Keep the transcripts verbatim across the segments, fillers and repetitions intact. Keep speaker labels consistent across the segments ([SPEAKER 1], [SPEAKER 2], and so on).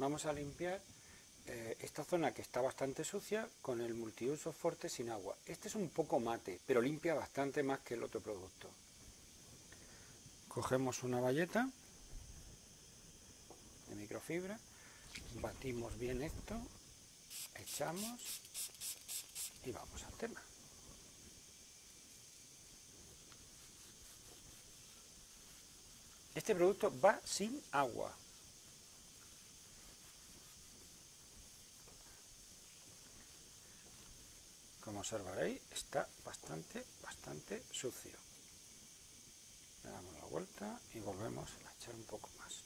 [SPEAKER 1] vamos a limpiar eh, esta zona que está bastante sucia con el multiuso Forte sin agua. Este es un poco mate, pero limpia bastante más que el otro producto. Cogemos una bayeta de microfibra, batimos bien esto, echamos y vamos al tema. Este producto va sin agua. Como observaréis, está bastante, bastante sucio. Le damos la vuelta y volvemos a echar un poco más.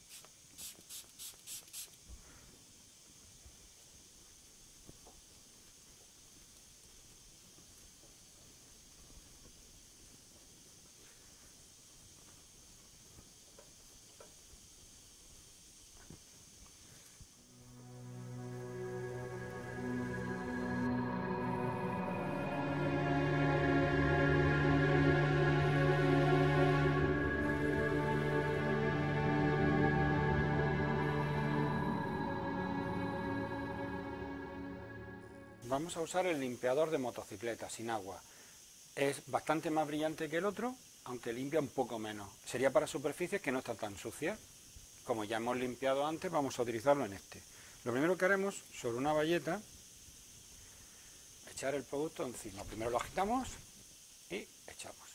[SPEAKER 1] Vamos a usar el limpiador de motocicleta sin agua. Es bastante más brillante que el otro, aunque limpia un poco menos. Sería para superficies que no están tan sucias. Como ya hemos limpiado antes, vamos a utilizarlo en este. Lo primero que haremos, sobre una bayeta, echar el producto encima. Primero lo agitamos y echamos.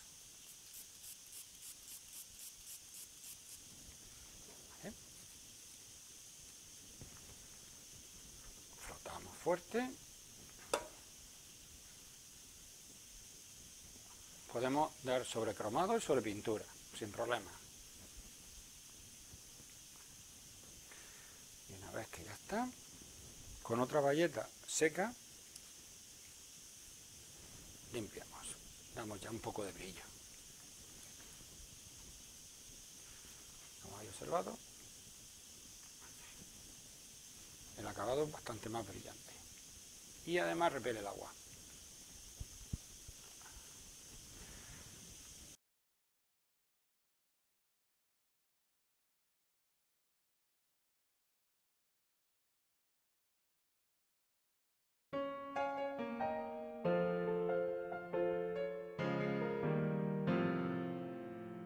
[SPEAKER 1] ¿Vale? Frotamos fuerte. Podemos dar sobre cromado y sobre pintura, sin problema. Y una vez que ya está, con otra bayeta seca, limpiamos. Damos ya un poco de brillo. Como habéis observado, el acabado es bastante más brillante. Y además repele el agua.